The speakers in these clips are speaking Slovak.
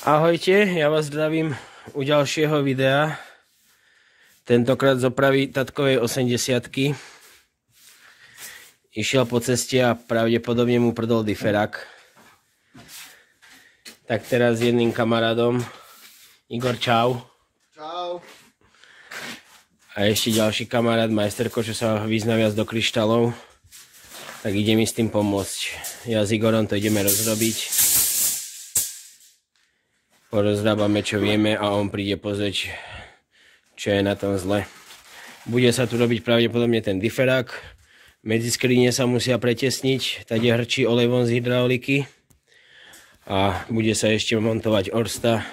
Ahojte, ja vás zdravím u ďalšieho videa. Tentokrát z opravy tatkovej 80-ky. Išiel po ceste a pravdepodobne mu prdol diferák. Tak teraz s jedným kamarádom. Igor, čau. Čau. A ešte ďalší kamarát, majsterko, čo sa vyzná viac do kryštálov. Tak ide mi s tým pomôcť. Ja s Igorom to ideme rozrobiť. Porozrábame, čo vieme a on príde pozrieť, čo je na tom zle. Bude sa tu robiť pravdepodobne ten diferák. Medzi skrine sa musia pretesniť, tady hrčí olej von z hydrauliky. A bude sa ešte montovať orsta,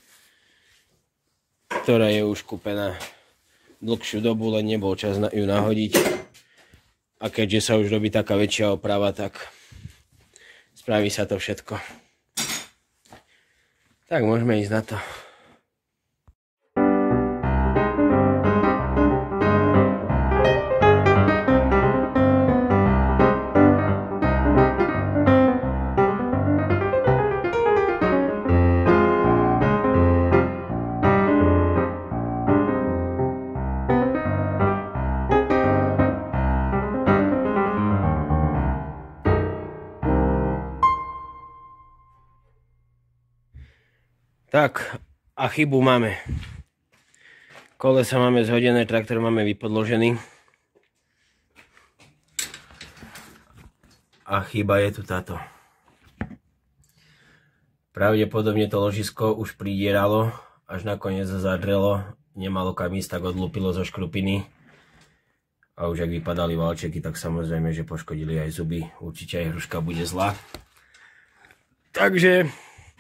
ktorá je už kúpená dlhšiu dobu, len nebol čas ju nahodiť. A keďže sa už robí taká väčšia oprava, tak spraví sa to všetko. Tak môžeme ísť na to. Tak, a chybu máme. Kolesa máme zhodené, traktor máme vypodložený. A chyba je tu táto. Pravdepodobne to ložisko už pridieralo, až nakoniec zadrelo, nemalo kam ísť, tak odlúpilo zo škrupiny. A už ak vypadali valčeky, tak samozrejme, že poškodili aj zuby. Určite aj hruška bude zlá. Takže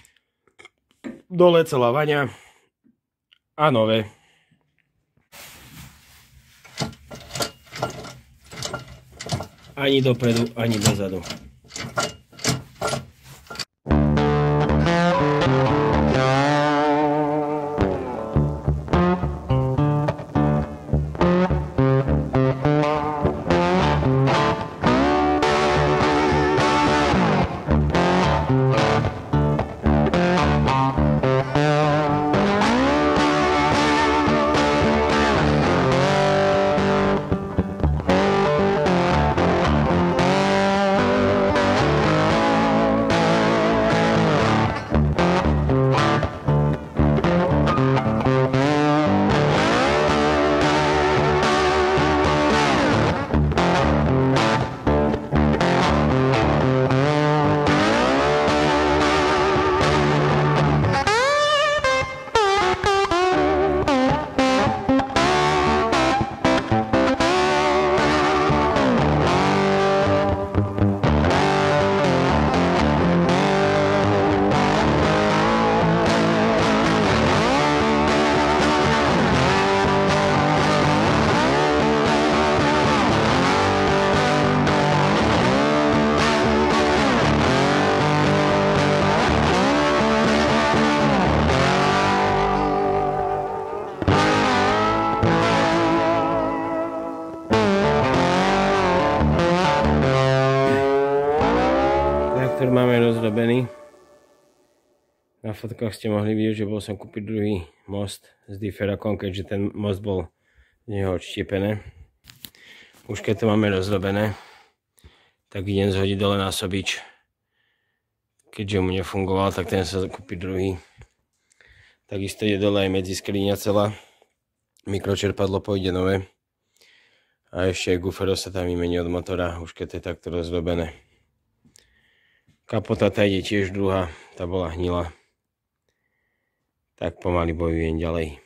dole celá vaňa a nové. Ani dopredu, ani dozadu. Traktor máme rozrobený. Na fotkách ste mohli vidieť, že bol som kúpiť druhý most s diferákom, keďže ten most bol z neho odštiepené. Už keď to máme rozrobené, tak idem zhodiť dole násobič. Keďže mu nefungoval, tak ten sa kúpi druhý. Takisto ide dole aj medzi skriňa celá. Mikročerpadlo pôjde nové. A ešte aj gufero sa tam vymení od motora, už keď to je takto rozrobené. Kapota tá ide tiež druhá, tá bola hnilá. Tak pomaly bojujem ďalej.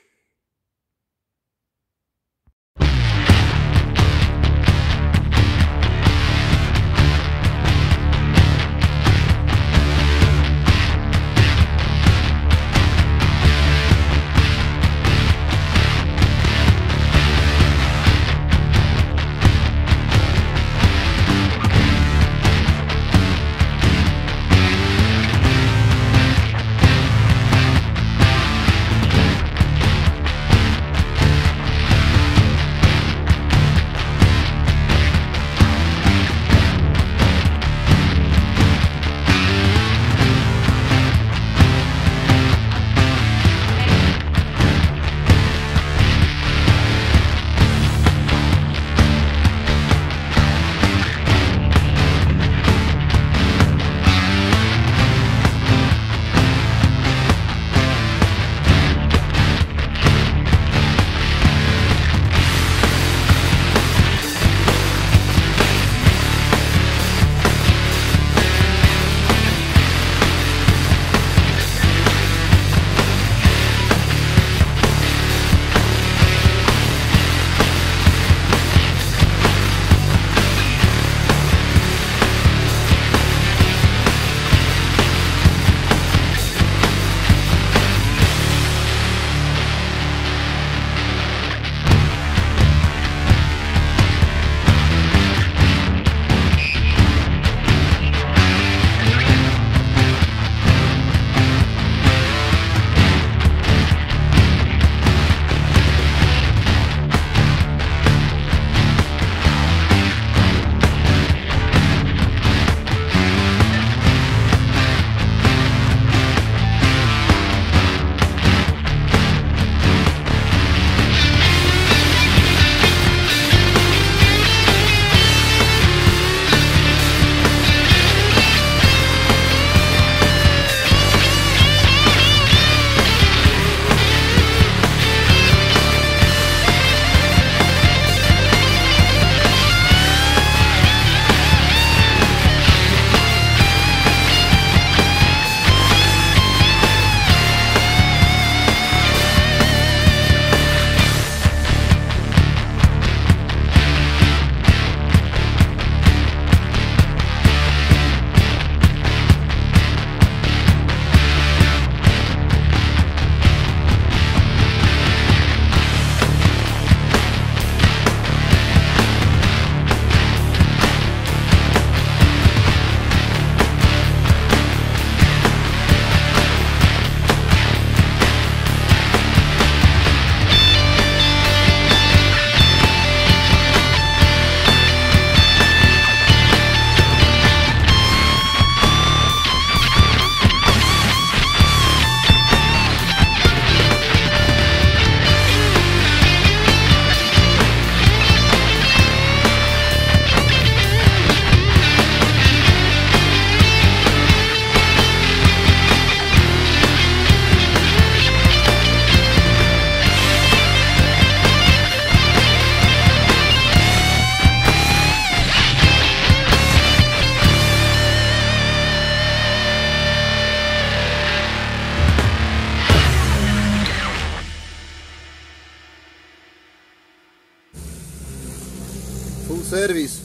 servis.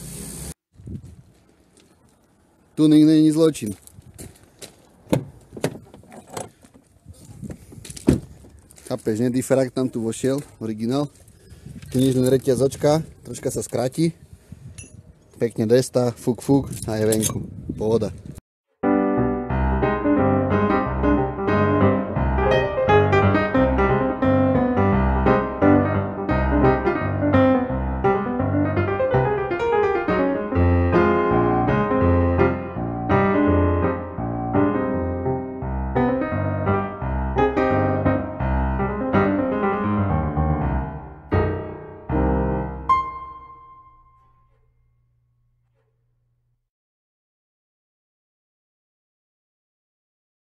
Tuning není zločin. Chápeš, ne? Differak tam tu vošiel, originál. Knižný reťazočka, troška sa skráti. Pekne desta, fuk a je venku. Pohoda.